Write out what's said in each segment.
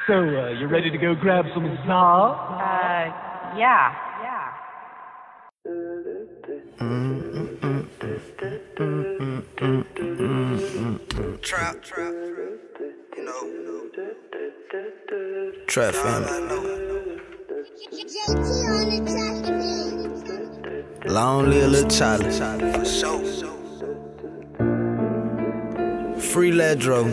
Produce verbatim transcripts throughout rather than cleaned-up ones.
So, uh, you ready to go grab some za? Uh, yeah. Yeah. Trap, trap, you know, trap family. Long live Lil Charlie, for sure. Free Ledro,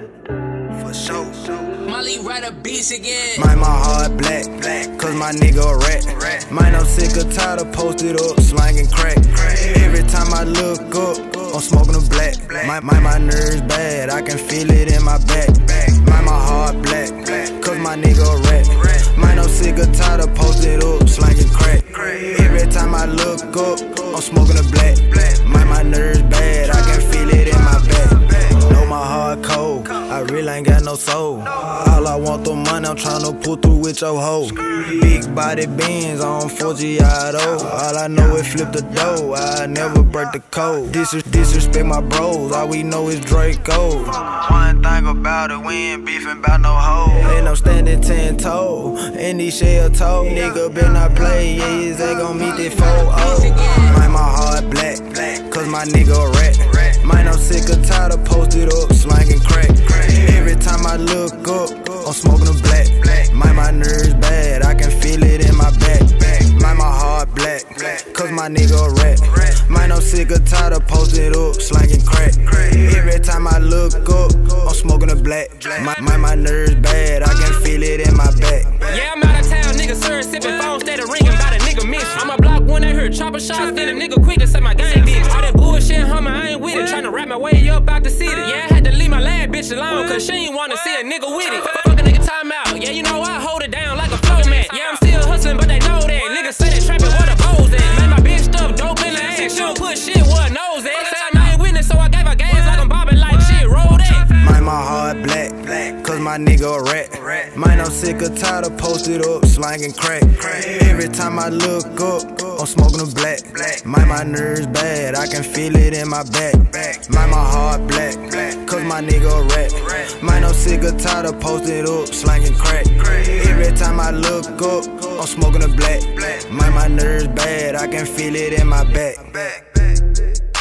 for sure. Molly write a beats again. Mind my heart black, black, cause my nigga a rat. Mind I'm sick or tired of posted up, slanging crack. Every time I look up, I'm smoking a black. My, my, my nerves bad, I can feel it in my back. Mind my heart black, cause my nigga a rat. Mind I'm sick or tired of posted up, slanging crack. Every time I look up, I'm smoking a black. Mind my nerves bad, I can feel it in my back. Know my heart cold, I really ain't got no soul. All I want the money, I'm tryna pull through with your hoe. Big body beans on four G auto. All I know is flip the dough, I never break the code. Dis disrespect my bros, all we know is Draco. One thing about it, we ain't beefing about no hoe. And I'm standing ten toe, in these shell toe. Nigga better not play, yeah, his ass gon' meet that four oh. Mind my heart black, cause my nigga a rat. Mind I'm sick or tired of posted up, slanging crack. Every time I look up, I'm smoking a black. Mind my nerves bad, I can feel it in my back. Mind my heart black, cause my nigga a rat. Mind I'm sick or tired of posted up, slanging crack. Every time I look up, I'm smoking a black. Mind my nerves bad, I can feel it in my back. Yeah, I'm out of town, nigga, sir, sipping phone, steady ringing by the nigga miss. I'm a block one that heard chopper shots, then a nigga quick to say my gang did. All that bullshit, homie, I ain't with it. Tryna rap my way up out the city. Yeah, I had to leave my lad bitch alone, cause she ain't wanna see a nigga with it. Fuck a nigga time out, yeah, you know I hold it down like a flow mat. Yeah, I'm still hustling, but they know that. Niggas say they trapping where the bows at. Man, my bitch stuff dope in the ass. She don't put shit where her nose at. Say I'm not witness, so I gave her gas like I'm bobbing like shit, roll that. Mind my heart black, cause my nigga a rat. Mind I'm sick or tired of posted up, slanging crack. Every time I look up, I'm smoking a black. Mind my nerves bad, I can feel it in my back. Mind my heart black, cause my nigga a rat. Mind I'm sick or tired of posted up, slanging crack. Every time I look up, I'm smoking a black. Mind my nerves bad, I can feel it in my back.